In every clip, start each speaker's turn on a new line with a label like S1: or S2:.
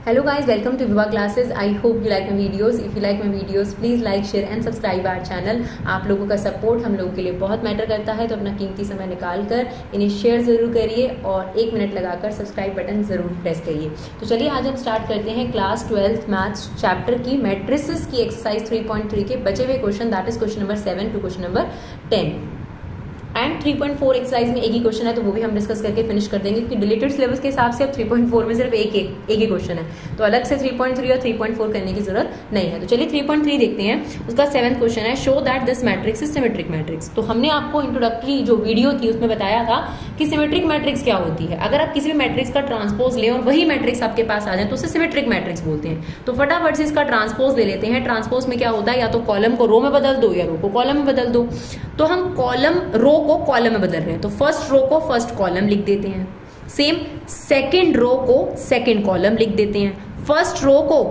S1: Hello guys, welcome to Viva Classes. I hope you like my videos. If you like my videos, please like, share and subscribe our channel. आप लोगों का support हम लोगों के लिए बहुत matter करता है, तो अपना कीमती समय निकाल कर इन्हें शेयर ज़रूर करिए और 1 मिनट लगाकर सब्सक्राइब बटन ज़रूर प्रेस करिए। तो चलिए आज हम स्टार्ट करते हैं क्लास 12th मैथ्स चैप्टर की मैट्रिसेस की एक्सरसाइज 3.3 के बचे हुए question, that is question number 7 to question number 10 and 3.4 exercise में एक ही क्वेश्चन है, तो वो भी हम डिस्कस करके फिनिश कर देंगे क्योंकि डिलीटेड सिलेबस के हिसाब से अब 3.4 में सिर्फ एक ही क्वेश्चन है, तो अलग से 3.3 और 3.4 करने की जरूरत नहीं है। तो चलिए 3.3 देखते हैं। उसका 7th क्वेश्चन है, show that this matrix is symmetric matrix. तो हमने आपको इंट्रोडक्टरी जो वीडियो थी उसमें बताया था कि सिमेट्रिक मैट्रिक्स क्या होती है। अगर आप किसी भी मैट्रिक्स का ट्रांसपोज लें और वही मैट्रिक्स आपके पास आ जाए तो उसे सिमेट्रिक मैट्रिक्स बोलते हैं। तो फटाफट से इसका ट्रांसपोज ले लेते हैं। ट्रांसपोज में क्या होता है, या तो कॉलम को रो में बदल दो या रो को कॉलम में बदल दो। तो हम रो को कॉलम में बदल रहे हैं, तो फर्स्ट रो को फर्स्ट कॉलम लिख देते हैं। सेम सेकंड रो को सेकंड कॉलम लिख देते हैं। फर्स्ट रो को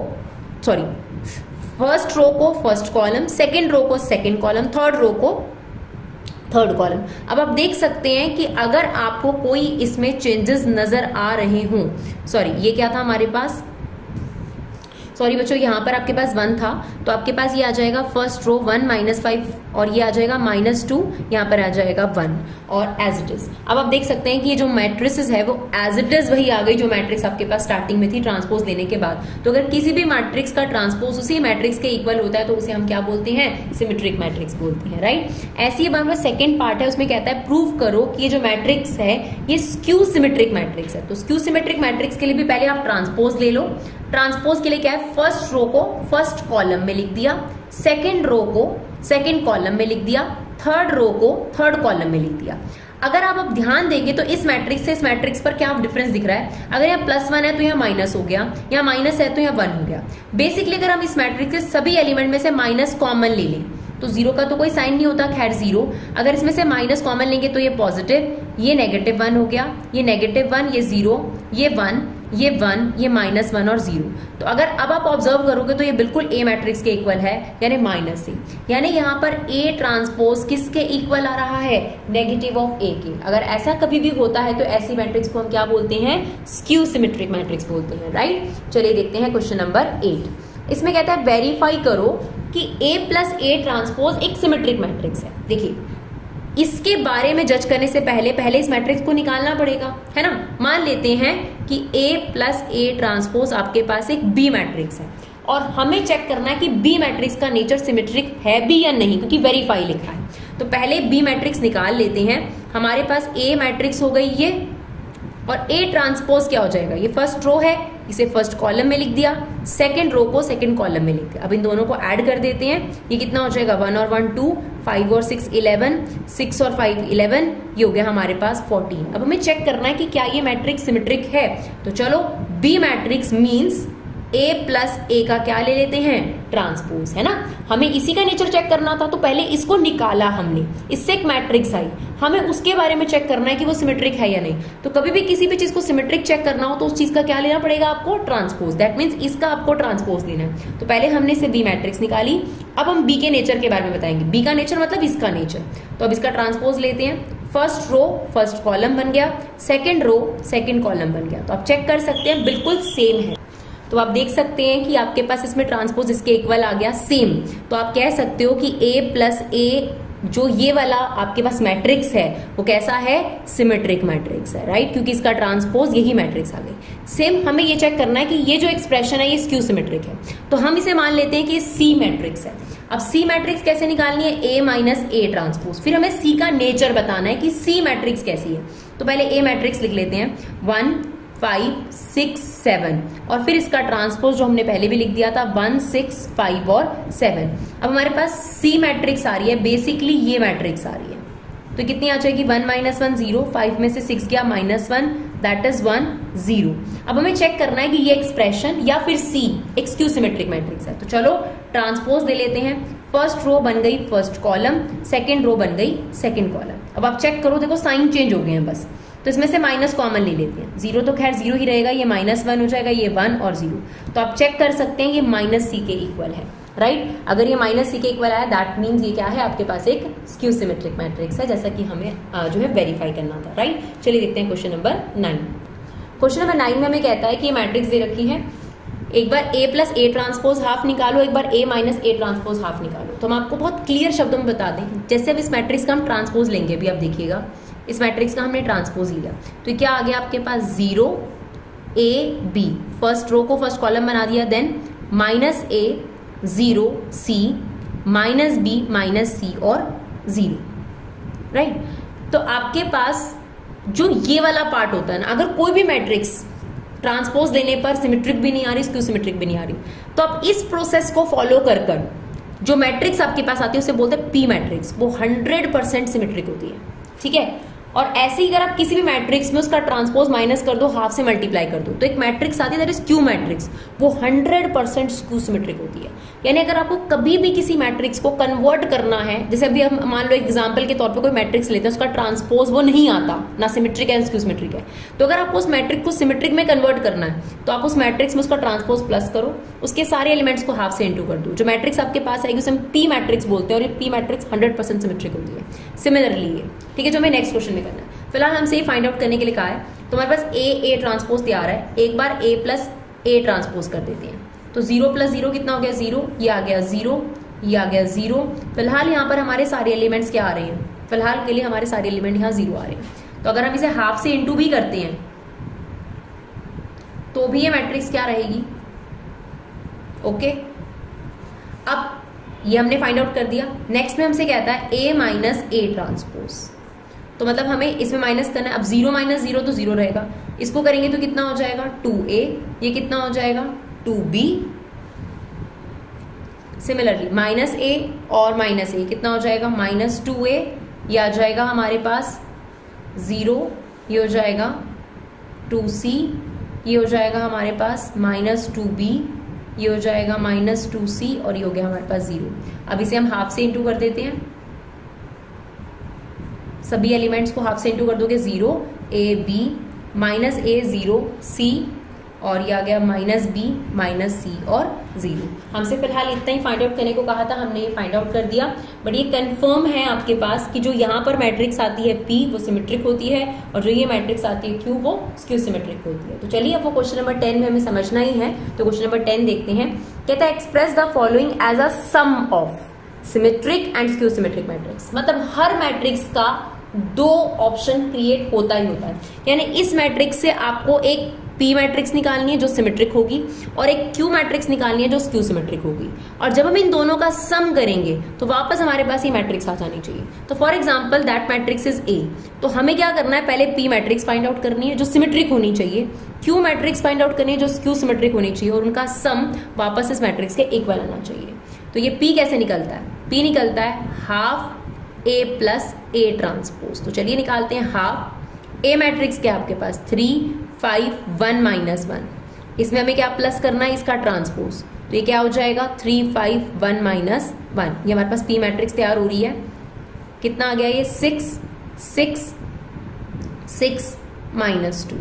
S1: फर्स्ट कॉलम, सेकंड रो को सेकंड कॉलम, थर्ड रो को थर्ड कॉलम। अब आप देख सकते हैं कि अगर आपको कोई इसमें चेंजेस नजर आ रहे हों, ये क्या था हमारे पास, बच्चों यहाँ पर आपके पास 1 था, तो आपके पास ये आ जाएगा फर्स्ट रो 1 -5 और ये आ जाएगा -2, यहाँ पर आ जाएगा 1 और एज इट इज। अब आप देख सकते हैं कि ये जो मैट्रिसेस है वो एज इट इज वही आ गई जो मैट्रिक्स आपके पास स्टार्टिंग में थी ट्रांसपोज लेने के बाद। तो अगर किसी भी मैट्रिक्स का ट्रांसपोज उसी मैट्रिक्स के इक्वल होता है तो उसे हम क्या बोलते हैं, सिमेट्रिक मैट्रिक्स बोलते हैं, राइट। ऐसी हमारे सेकेंड पार्ट है, उसमें कहता है प्रूव करो कि ये जो मैट्रिक्स है ये स्क्यू सिमेट्रिक मैट्रिक्स है। तो स्क्यू सिमेट्रिक मैट्रिक्स के लिए भी पहले आप ट्रांसपोज ले लो। ट्रांसपोज के लिए क्या है, फर्स्ट रो को फर्स्ट कॉलम में लिख दिया, सेकंड रो को सेकंड कॉलम में लिख दिया, थर्ड रो को थर्ड कॉलम में लिख दिया। अगर आप अब ध्यान देंगे तो इस मैट्रिक्स से इस मैट्रिक्स पर क्या डिफरेंस दिख रहा है। अगर यहाँ +1 है तो यहाँ माइनस हो गया, यहाँ माइनस है तो यहाँ 1 हो गया। बेसिकली अगर हम इस मैट्रिक्स के सभी एलिमेंट में से माइनस कॉमन ले लें तो 0 का तो कोई साइन नहीं होता, खैर 0। अगर इसमें से माइनस कॉमन लेंगे तो ये पॉजिटिव, ये -1 हो गया, ये -1, ये 0, ये 1, ये 1, ये -1 और 0। तो अगर अब आप ऑब्जर्व करोगे तो ये बिल्कुल ए मैट्रिक्स के इक्वल है, यानी -a। यानी यहाँ पर ए ट्रांसपोज किसके इक्वल आ रहा है, नेगेटिव ऑफ ए के। अगर ऐसा कभी भी होता है तो ऐसी मैट्रिक्स को हम क्या बोलते हैं, स्क्यू सिमेट्रिक मैट्रिक्स बोलते हैं, राइट। चलिए देखते हैं क्वेश्चन नंबर 8। इसमें कहता है वेरीफाई करो कि A + A ट्रांसपोज एक सिमेट्रिक मैट्रिक्स है। देखिए इसके बारे में जज करने से पहले इस मैट्रिक्स को निकालना पड़ेगा, है ना। मान लेते हैं कि A + A ट्रांसपोज आपके पास एक B मैट्रिक्स है और हमें चेक करना है कि B मैट्रिक्स का नेचर सिमेट्रिक है भी या नहीं, क्योंकि वेरीफाई लिखा है। तो पहले B मैट्रिक्स निकाल लेते हैं। हमारे पास A मैट्रिक्स हो गई ये, और A ट्रांसपोज क्या हो जाएगा, ये फर्स्ट रो है, इसे फर्स्ट कॉलम में लिख दिया, सेकंड रो को सेकंड कॉलम में लिख दिया। अब इन दोनों को ऐड कर देते हैं, ये कितना हो जाएगा, 1 और 1 2, 5 और 6 11, 6 और 5 11, ये हो गया हमारे पास 14। अब हमें चेक करना है कि क्या ये मैट्रिक्स सिमेट्रिक है। तो चलो B matrix means A + A का क्या ले लेते हैं, ट्रांसपोज, है ना। हमें इसी का नेचर चेक करना था, तो पहले इसको निकाला हमने, इससे एक मैट्रिक्स आई, हमें उसके बारे में चेक करना है कि वो सिमेट्रिक है या नहीं। तो कभी भी किसी भी चीज को सिमेट्रिक चेक करना हो तो उस चीज का क्या लेना पड़ेगा आपको, ट्रांसपोज। दैट मीन्स इसका आपको ट्रांसपोज लेना है। तो पहले हमने इसे बी मैट्रिक्स निकाली, अब हम बी के नेचर के बारे में बताएंगे। बी का नेचर मतलब इसका नेचर। तो अब इसका ट्रांसपोज लेते हैं। फर्स्ट रो फर्स्ट कॉलम बन गया, सेकेंड रो सेकेंड कॉलम बन गया। तो आप चेक कर सकते हैं बिल्कुल सेम है। तो आप देख सकते हैं कि आपके पास इसमें ट्रांसपोज इसके इक्वल आ गया, सेम। तो आप कह सकते हो कि A + A जो ये वाला आपके पास मैट्रिक्स है वो कैसा है, सिमेट्रिक मैट्रिक्स है, राइट, क्योंकि इसका ट्रांसपोज यही मैट्रिक्स आ गई। सेम हमें ये चेक करना है कि ये जो एक्सप्रेशन है ये स्क्यू सिमेट्रिक है। तो हम इसे मान लेते हैं कि ये C मैट्रिक्स है। अब C मैट्रिक्स कैसे निकालनी है, A - A ट्रांसपोज। फिर हमें C का नेचर बताना है कि C मैट्रिक्स कैसी है। तो पहले A मैट्रिक्स लिख लेते हैं, 1 5 6 7, और फिर इसका ट्रांसपोज जो हमने पहले भी लिख दिया था 1 6 5 और 7। अब हमारे पास C मैट्रिक्स आ रही है, बेसिकली ये मैट्रिक्स आ रही है। तो कितनी आ जाएगी, 1 - 1 0, 5 में से 6 गया -1, दैट इज 1 0। अब हमें चेक करना है कि ये एक्सप्रेशन या फिर C एक स्क्यू सिमेट्रिक मैट्रिक्स है। तो चलो ट्रांसपोज ले लेते हैं। फर्स्ट रो बन गई फर्स्ट कॉलम, सेकेंड रो बन गई सेकेंड कॉलम। अब आप चेक करो, देखो साइन चेंज हो गए हैं बस। तो इसमें से माइनस कॉमन ले लेते हैं। 0 तो खैर 0 ही रहेगा, ये -1 हो जाएगा, ये 1 और 0। तो आप चेक कर सकते हैं ये -C के इक्वल है, राइट। अगर ये -C के इक्वल आया दैट मीन्स ये क्या है, आपके पास एक स्क्यू सिमेट्रिक मैट्रिक्स है, जैसा कि हमें जो है वेरीफाई करना था, राइट। चलिए देखते हैं क्वेश्चन नंबर 9। क्वेश्चन नंबर 9 में हमें कहता है कि ये मैट्रिक्स दे रखी है एक बार A plus A transpose half निकालो, एक बार A minus A transpose half निकालो। तो हम आपको बहुत क्लियर शब्दों में बता दें, जैसे अब इस मैट्रिक्स का हम ट्रांसपोज लेंगे, अभी आप देखिएगा इस मैट्रिक्स का हमने ट्रांसपोज लिया तो क्या आ गया आपके पास 0 A B, फर्स्ट रो को फर्स्ट कॉलम बना दिया, then minus A 0 C minus B minus C और 0, राइट। तो आपके पास जो ये वाला पार्ट होता है ना, अगर कोई भी मैट्रिक्स ट्रांसपोज लेने पर सिमेट्रिक भी नहीं आ रही, स्क्यू सिमेट्रिक भी नहीं आ रही, तो आप इस प्रोसेस को फॉलो कर कर जो मैट्रिक्स आपके पास आती है उसे बोलते हैं पी मैट्रिक्स, वो 100% सिमेट्रिक होती है, ठीक है। और ऐसे ही अगर आप किसी भी मैट्रिक्स में उसका ट्रांसपोज माइनस कर दो, हाफ से मल्टीप्लाई कर दो, तो एक मैट्रिक्स आती है दैट इज क्यू मैट्रिक्स, वो 100% स्क्यू सिमेट्रिक होती है। यानी अगर आपको कभी भी किसी मैट्रिक्स को कन्वर्ट करना है, जैसे अभी हम मान लो एग्जांपल के तौर पे कोई मैट्रिक्स लेते हैं, उसका ट्रांसपोज वो नहीं आता, ना सिमेट्रिक है स्क्यू सिमेट्रिक है, तो अगर आपको उस मैट्रिक को सिमेट्रिक में कन्वर्ट करना है तो आप उस मैट्रिक्स में उसका ट्रांसपोज प्लस करो, उसके सारे एलिमेंट्स को हाफ से इंटू कर दो, जो मैट्रिक्स आपके पास आएगी उसे हम पी मैट्रिक्स बोलते हैं, और ये पी मैट्रिक्स 100% सिमेट्रिक होती है। सिमिलरली ये, ठीक है, जो हमें नेक्स्ट क्वेश्चन में करना है, फिलहाल हमसे ये फाइंड आउट करने के लिए कहा है, तो हमारे पास ए ट्रांसपोज तैयार है, एक बार A प्लस A ट्रांसपोज कर देते हैं, तो 0 प्लस 0 कितना हो गया 0, ये आ गया 0, ये आ गया 0। फिलहाल यहाँ पर हमारे सारे एलिमेंट्स क्या आ रहे हैं, फिलहाल के लिए हमारे सारे एलिमेंट यहाँ 0 आ रहे हैं, तो अगर हम इसे हाफ से इंटू भी करते हैं तो भी ये मैट्रिक्स क्या रहेगी, ओके। अब ये हमने फाइंड आउट कर दिया। नेक्स्ट में हमसे कहता है A माइनस A ट्रांसपोज, तो मतलब हमें इसमें माइनस करना है। अब 0 माइनस 0 तो 0 रहेगा, इसको करेंगे तो कितना हो जाएगा 2A, ये कितना हो जाएगा 2B। सिमिलरली माइनस A और माइनस A कितना हो जाएगा माइनस 2A, ये आ जाएगा हमारे पास 0, ये हो जाएगा 2C, ये हो जाएगा हमारे पास माइनस 2B, ये हो जाएगा माइनस 2C, और ये हो गया हमारे पास 0। अब इसे हम हाफ से इंटू कर देते हैं, सभी एलिमेंट्स को हाफ से इंटू कर दोगे 0 A B minus A 0 C, और ये आ गया माइनस B माइनस C और 0। हमसे फिलहाल इतना ही फाइंड आउट करने को कहा था, हमने ये फाइंड आउट कर दिया। बट ये कंफर्म है आपके पास कि जो यहाँ पर मैट्रिक्स आती है P वो सिमेट्रिक होती है, और जो ये मैट्रिक्स आती है Q वो स्क्यू सिमेट्रिक होती है। तो चलिए अब वो क्वेश्चन नंबर 10 में हमें समझना ही है, तो क्वेश्चन नंबर 10 देखते हैं। कहता है express the following as a sum of symmetric and skew symmetric matrix. मतलब हर मैट्रिक्स का 2 ऑप्शन क्रिएट होता ही होता है, यानी इस मैट्रिक्स से आपको एक P मैट्रिक्स निकालनी है जो सिमेट्रिक होगी, और एक Q मैट्रिक्स निकालनी है जो स्क्यू सिमेट्रिक होगी, और जब हम इन दोनों का सम करेंगे तो वापस हमारे पास ये मैट्रिक्स आ जानी चाहिए। तो for example that matrix is A, तो हमें क्या करना है, पहले P मैट्रिक्स फाइंड आउट करनी है जो सिमेट्रिक होनी चाहिए, Q मैट्रिक्स फाइंड आउट करनी है जो स्क्यू सिमेट्रिक होनी चाहिए, और उनका सम वापस इस मैट्रिक्स के इक्वल आना चाहिए। तो ये P कैसे निकलता है, P निकलता है half A plus A transpose. तो चलिए निकालते हैं हाफ A मैट्रिक्स क्या है आपके पास 3 5 1 माइनस 1, इसमें हमें क्या प्लस करना है इसका ट्रांसपोज, तो ये क्या हो जाएगा 3 5 1 माइनस 1। ये हमारे पास P मैट्रिक्स तैयार हो रही है, कितना आ गया ये 6 6 6 माइनस 2।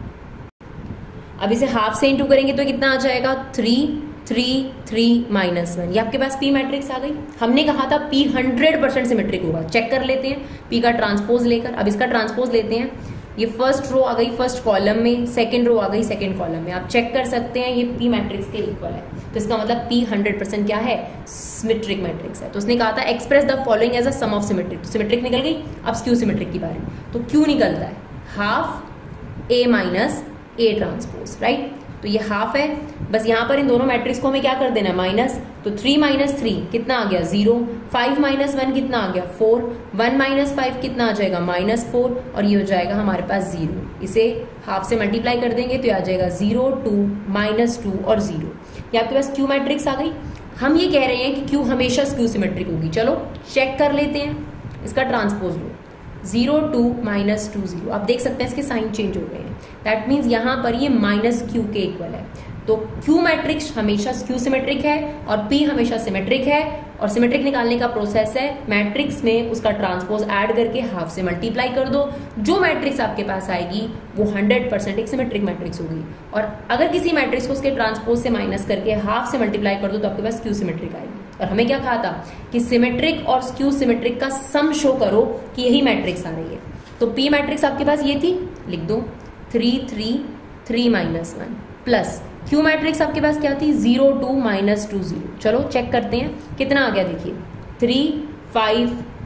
S1: अब इसे हाफ से इंटू करेंगे तो कितना आ जाएगा 3 3 3 माइनस 1। ये आपके पास P मैट्रिक्स आ गई। हमने कहा था P 100% सिमेट्रिक होगा, चेक कर लेते हैं P का ट्रांसपोज लेकर। अब इसका ट्रांसपोज लेते हैं, ये फर्स्ट रो आ गई फर्स्ट कॉलम में, सेकंड रो आ गई सेकंड कॉलम में, आप चेक कर सकते हैं ये P मैट्रिक्स के इक्वल है, तो इसका मतलब P 100% क्या है सिमेट्रिक मैट्रिक्स है। तो उसने कहा था express the following as a sum of symmetric, तो सिमेट्रिक निकल गई। अब स्क्यू सिमेट्रिक की बारी, तो Q निकलता है half A minus A transpose, right. तो ये हाफ है, बस यहाँ पर इन दोनों मैट्रिक्स को हमें क्या कर देना माइनस, तो 3 माइनस 3 कितना आ गया 0, 5 माइनस 1 कितना आ गया 4, 1 माइनस 5 कितना आ जाएगा माइनस 4, और ये हो जाएगा हमारे पास 0। इसे हाफ से मल्टीप्लाई कर देंगे तो ये आ जाएगा 0 2 माइनस 2 और 0। ये आपके पास Q मैट्रिक्स आ गई। हम ये कह रहे हैं कि Q हमेशा स्क्यू सिमेट्रिक होगी, चलो चेक कर लेते हैं। इसका ट्रांसपोज लो 0 2 माइनस 2 0, आप देख सकते हैं इसके साइन चेंज हो गए हैं, दैट मीन्स यहाँ पर ये माइनस Q के इक्वल है। तो Q मैट्रिक्स हमेशा स्क्यू सिमेट्रिक है और P हमेशा सिमेट्रिक है, और सिमेट्रिक निकालने का प्रोसेस है मैट्रिक्स में उसका ट्रांसपोज ऐड करके हाफ से मल्टीप्लाई कर दो, जो मैट्रिक्स आपके पास आएगी वो 100% एक सिमेट्रिक मैट्रिक्स होगी। और अगर किसी मैट्रिक्स को उसके ट्रांसपोज से माइनस करके हाफ से मल्टीप्लाई कर दो तो आपके पास स्क्यू सिमेट्रिक आएगी। और हमें क्या कहा था कि सिमेट्रिक और स्क्यू सिमेट्रिक का सम शो करो कि यही मैट्रिक्स आ रही है। तो P मैट्रिक्स आपके पास ये थी, लिख दो 3 3 3 माइनस 1 प्लस क्यू मैट्रिक्स आपके पास क्या थी 0 2 -2 0। चलो चेक करते हैं कितना आ गया, देखिए 3 5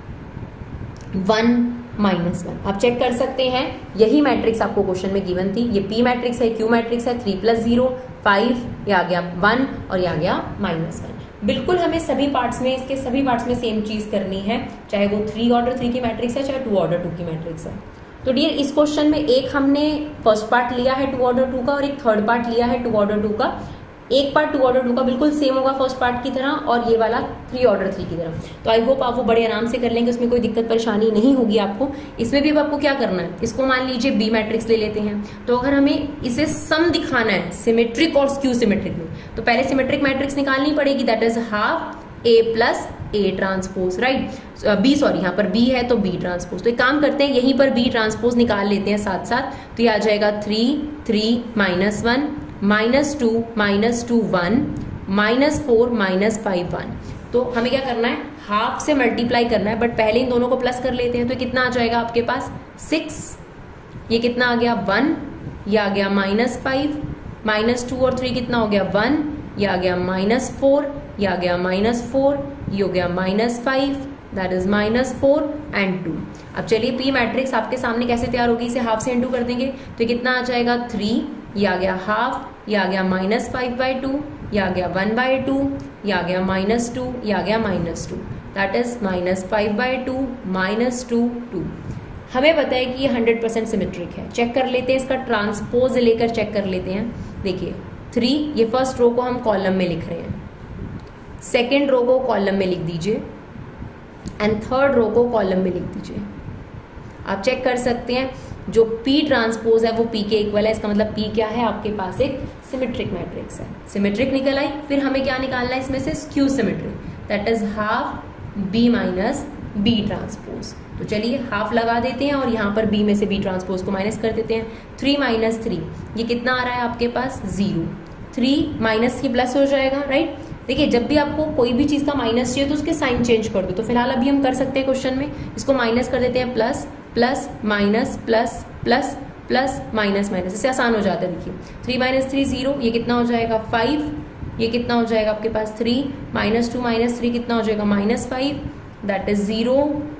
S1: 1 -1। आप चेक कर सकते हैं, यही मैट्रिक्स आपको क्वेश्चन में गिवन थी। ये पी मैट्रिक्स है, क्यू मैट्रिक्स है, 3 + 0 5, ये आ गया 1 और ये आ गया -1। बिल्कुल हमें सभी पार्ट्स में, इसके सभी पार्ट्स में सेम चीज करनी है, चाहे वो 3 ऑर्डर 3 की मैट्रिक्स है, चाहे 2 ऑर्डर 2 की मैट्रिक्स है। तो डियर इस क्वेश्चन में एक हमने फर्स्ट पार्ट लिया है 2 ऑर्डर 2 का और एक थर्ड पार्ट लिया है 2 ऑर्डर 2 का। एक पार्ट 2 ऑर्डर 2 का बिल्कुल सेम होगा फर्स्ट पार्ट की तरह और ये वाला 3 ऑर्डर 3 की तरह। तो आई होप आप वो बड़े आराम से कर लेंगे, उसमें कोई दिक्कत परेशानी नहीं होगी आपको। इसमें भी अब आपको क्या करना है, इसको मान लीजिए बी मैट्रिक्स ले लेते हैं। तो अगर हमें इसे सम दिखाना है सिमेट्रिक और स्क्यू सिमेट्रिक में, तो पहले सिमेट्रिक मैट्रिक्स निकालनी पड़ेगी, that is half A + A transpose, right. B sorry यहाँ पर बी है तो बी ट्रांसपोज। तो एक काम करते हैं, यहीं पर बी ट्रांसपोज निकाल लेते हैं साथ साथ। तो ये आ जाएगा 3 3 -1 -2 -2 1 -4 -5 1। तो हमें क्या करना है, हाफ से मल्टीप्लाई करना है, बट पहले इन दोनों को प्लस कर लेते हैं। तो कितना आ जाएगा आपके पास 6, ये कितना आ गया 1, ये आ गया -5 -2 और 3 कितना हो गया 1, ये आ गया -4, ये आ गया -4, ये हो गया -5, दैट इज -4 एंड 2। अब चलिए पी मैट्रिक्स आपके सामने कैसे तैयार होगी, इसे हाफ से इनटू कर देंगे। तो कितना आ जाएगा 3, ये आ गया हाफ, ये आ गया -5/2, ये आ गया 1/2, ये आ गया -2, ये आ गया -2, दैट इज -5/2 -2 2। हमें पता है कि ये 100% सिमेट्रिक है। चेक कर लेते हैं, इसका ट्रांसपोज लेकर चेक कर लेते हैं। देखिए 3, ये फर्स्ट रो को हम कॉलम में लिख रहे हैं, सेकेंड रो को कॉलम में लिख दीजिए एंड थर्ड रो को कॉलम में लिख दीजिए। आप चेक कर सकते हैं जो P ट्रांसपोज है वो P के इक्वल है, इसका मतलब P क्या है, आपके पास एक सिमेट्रिक मैट्रिक्स है। सिमेट्रिक निकल आई, फिर हमें क्या निकालना है इसमें से, skew symmetric, that is half B - B transpose. तो चलिए हाफ लगा देते हैं और यहाँ पर B में से B ट्रांसपोज को माइनस कर देते हैं। 3 - 3, ये कितना आ रहा है आपके पास 0, 3 माइनस की प्लस हो जाएगा, राइट। देखिए जब भी आपको कोई भी चीज का माइनस चाहिए तो उसके साइन चेंज कर दो। तो फिलहाल अभी हम कर सकते हैं क्वेश्चन में, इसको माइनस कर देते हैं, plus plus minus plus plus plus minus minus, इससे आसान हो जाता है। देखिए 3 - 3 0, ये कितना हो जाएगा 5, ये कितना हो जाएगा आपके पास 3 -2 -3 कितना हो जाएगा -5, दैट इज 0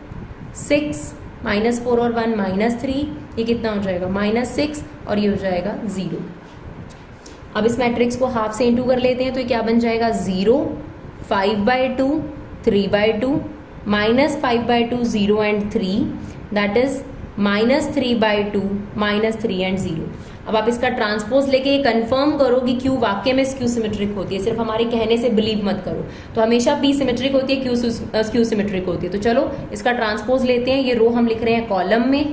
S1: 6 -4 और 1 -3, ये कितना हो जाएगा -6 और ये हो जाएगा 0। अब इस मैट्रिक्स को हाफ से इंटू कर लेते हैं। तो ये क्या बन जाएगा 0 5/2 3/2 -5/2 0 एंड 3, दैट इज -3/2 -3 एंड 0। अब आप इसका ट्रांसपोज लेके ये कंफर्म करो कि क्यू वाकई में स्क्यू सिमेट्रिक होती है, सिर्फ हमारे कहने से बिलीव मत करो। तो हमेशा पी सिमेट्रिक होती है, क्यू सिमेट्रिक होती है। तो चलो इसका ट्रांसपोज लेते हैं। ये रो हम लिख रहे हैं कॉलम में,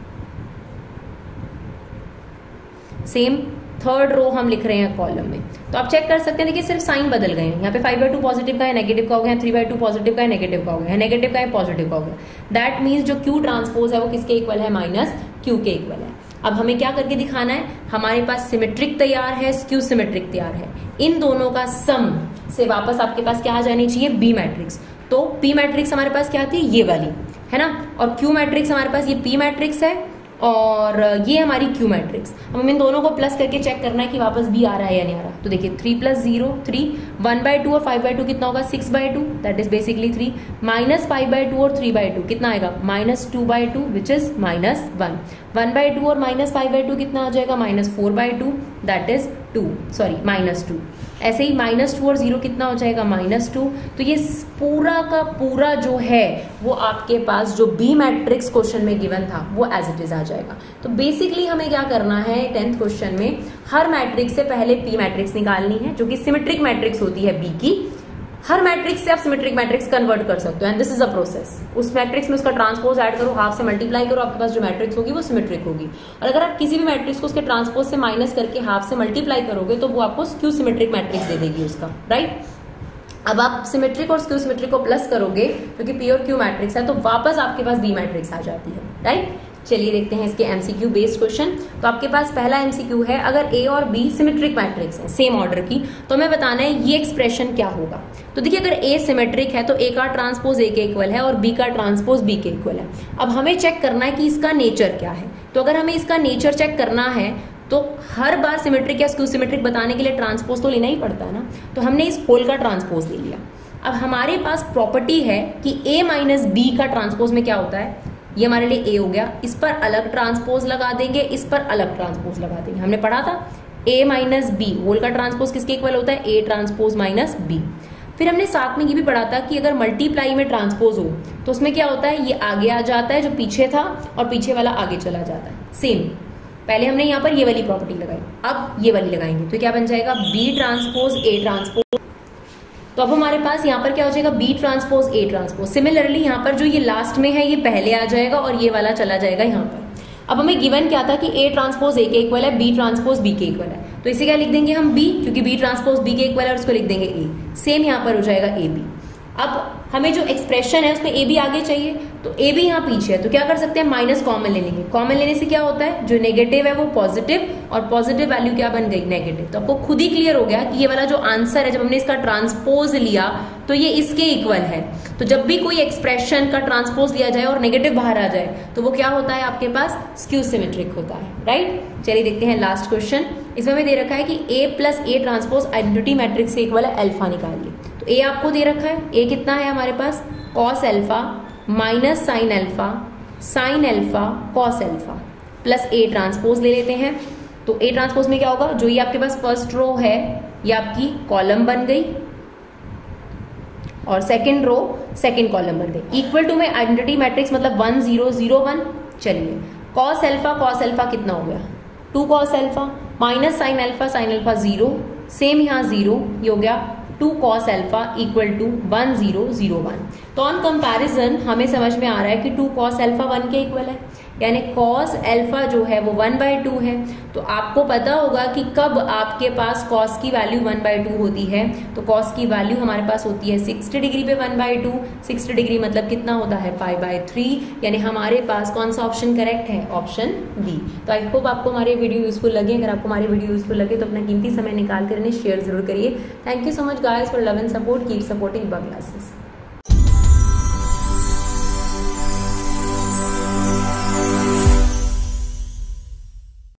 S1: सेम थर्ड रो हम लिख रहे हैं कॉलम में। तो आप चेक कर सकते हैं, देखिए सिर्फ साइन बदल गए हैं। यहाँ पे 5/2 पॉजिटिव का है, नेगेटिव का हो गया, 3/2 पॉजिटिव का है, नेगेटिव का हो गया, नेगेटिव का है, पॉजिटिव का हो गया। दैट मीन्स जो क्यू ट्रांसपोज है वो किसके इक्वल है, -Q के इक्वल है। अब हमें क्या करके दिखाना है, हमारे पास सिमेट्रिक तैयार है, स्क्यू सिमेट्रिक तैयार है, इन दोनों का सम से वापस आपके पास क्या आ जानी चाहिए, बी मैट्रिक्स। तो पी मैट्रिक्स हमारे पास क्या थी, ये वाली है ना, और क्यू मैट्रिक्स हमारे पास ये पी मैट्रिक्स है और ये हमारी क्यू मैट्रिक्स। अब हमें इन दोनों को प्लस करके चेक करना है कि वापस बी आ रहा है या नहीं आ रहा। तो देखिए 3 + 0 3, 1/2 और 5/2 कितना होगा 6/2, दैट इज बेसिकली 3, -5/2 और 3/2 कितना आएगा -2/2 विच इज -1, 1/2 और -5/2 कितना आ जाएगा -4/2, दैट इज 2 -2। ऐसे ही -2 और 0 कितना हो जाएगा -2। तो ये पूरा का पूरा जो है वो आपके पास जो बी मैट्रिक्स क्वेश्चन में गिवन था वो एज इट इज आ जाएगा। तो बेसिकली हमें क्या करना है 10th क्वेश्चन में, हर मैट्रिक्स से पहले पी मैट्रिक्स निकालनी है जो कि सिमेट्रिक मैट्रिक्स होती है बी की। हर मैट्रिक्स से आप सिमेट्रिक मैट्रिक्स कन्वर्ट कर सकते हो and this is a process. उस मैट्रिक्स में उसका ट्रांसपोज ऐड करो, हाफ से मल्टीप्लाई करो, आपके पास जो मैट्रिक्स होगी वो सिमेट्रिक होगी। और अगर आप किसी भी मैट्रिक्स को उसके ट्रांसपोज से माइनस करके हाफ से मल्टीप्लाई करोगे तो वो आपको स्क्यू सिमेट्रिक मैट्रिक्स दे देगी उसका, राइट। अब आप सिमेट्रिक और स्क्यू सिमेट्रिक को प्लस करोगे क्योंकि पी और क्यू मैट्रिक्स है तो वापस आपके पास बी मैट्रिक्स आ जाती है, राइट। चलिए देखते हैं इसके एमसीक्यू बेस्ड क्वेश्चन। तो आपके पास पहला एमसीक्यू है, अगर ए और बी सिमेट्रिक मैट्रिक्स है सेम ऑर्डर की तो हमें बताना है ये एक्सप्रेशन क्या होगा। तो देखिए अगर ए सिमेट्रिक है तो ए का ट्रांसपोज ए के इक्वल है और बी का ट्रांसपोज बी के इक्वल है। अब हमें चेक करना है कि इसका नेचर क्या है। तो अगर हमें इसका नेचर चेक करना है तो हर बार सिमेट्रिक या स्क्यू सिमेट्रिक बताने के लिए ट्रांसपोज तो लेना ही पड़ता है ना, तो हमने इस होल का ट्रांसपोज ले लिया। अब हमारे पास प्रॉपर्टी है कि ए माइनस बी का ट्रांसपोज में क्या होता है, ये हमारे लिए ए हो गया, इस पर अलग ट्रांसपोज लगा देंगे, इस पर अलग ट्रांसपोज लगा देंगे। हमने पढ़ा था ए माइनस बी होल का ट्रांसपोज किसके इक्वल होता है, ए ट्रांसपोज माइनस बी। फिर हमने साथ में ये भी पढ़ा था कि अगर मल्टीप्लाई में ट्रांसपोज हो तो उसमें क्या होता है, ये आगे आ जाता है जो पीछे था और पीछे वाला आगे चला जाता है। सेम पहले हमने यहाँ पर ये वाली प्रॉपर्टी लगाई, अब ये वाली लगाएंगे तो क्या बन जाएगा, बी ट्रांसपोज ए ट्रांसपोज। तो अब हमारे पास यहाँ पर क्या हो जाएगा, B transpose A transpose. Similarly यहाँ पर जो ये लास्ट में है ये पहले आ जाएगा और ये वाला चला जाएगा यहाँ पर। अब हमें गिवन क्या था कि ए ट्रांसपोज ए के इक्वल है, बी ट्रांसपोज बी के इक्वल है, तो इसे क्या लिख देंगे हम बी, क्योंकि बी ट्रांसपोज बी के इक्वल है और उसको लिख देंगे ए। सेम यहाँ पर हो जाएगा ए बी। अब हमें जो एक्सप्रेशन है उसमें ए बी आगे चाहिए, तो ए बी यहाँ पीछे है, तो क्या कर सकते हैं, माइनस कॉमन ले लेंगे। कॉमन लेने से क्या होता है, जो नेगेटिव है वो पॉजिटिव और पॉजिटिव वैल्यू क्या बन गई, नेगेटिव। तो आपको खुद ही क्लियर हो गया कि ये वाला जो आंसर है जब हमने इसका ट्रांसपोज लिया तो ये इसके इक्वल है। तो जब भी कोई एक्सप्रेशन का ट्रांसपोज लिया जाए और नेगेटिव बाहर आ जाए तो वो क्या होता है, आपके पास स्क्यू सिमेट्रिक होता है, राइट। चलिए देखते हैं लास्ट क्वेश्चन। इसमें हमें दे रखा है कि A plus A transpose identity matrix के इक्वल है, अल्फा निकालिए। तो ए आपको दे रखा है, ए कितना है हमारे पास, cos alpha minus sine alpha cos alpha plus A transpose ले लेते हैं। तो ए ट्रांसपोज में क्या होगा, जो ये आपके पास फर्स्ट रो है ये आपकी कॉलम बन गई और सेकंड रो सेकंड कॉलम बन गई। इक्वल टू में आइडेंटिटी मैट्रिक्स मतलब 1 0 0 1। चलिए कॉस अल्फा कितना हो गया, 2 cos alpha minus sine alpha 0, same यहाँ 0, ये हो गया 2 cos अल्फा इक्वल टू 1 0 0 1। तो ऑन कंपैरिजन हमें समझ में आ रहा है कि 2 cos अल्फा 1 के इक्वल है, यानी cos अल्फा जो है वो 1/2 है। तो आपको पता होगा कि कब आपके पास cos की वैल्यू 1/2 होती है, तो cos की वैल्यू हमारे पास होती है 60 डिग्री पे 1/2। 60 डिग्री मतलब कितना होता है, π/3, यानी हमारे पास कौन सा ऑप्शन करेक्ट है, ऑप्शन डी। तो आई होप आपको हमारी वीडियो यूजफुल लगे। अगर आपको हमारी वीडियो यूजफुल लगे तो अपना कीमती समय निकाल कर इन्हें शेयर जरूर करिए। Thank you so much guys for love and support, keep supporting Bug classes.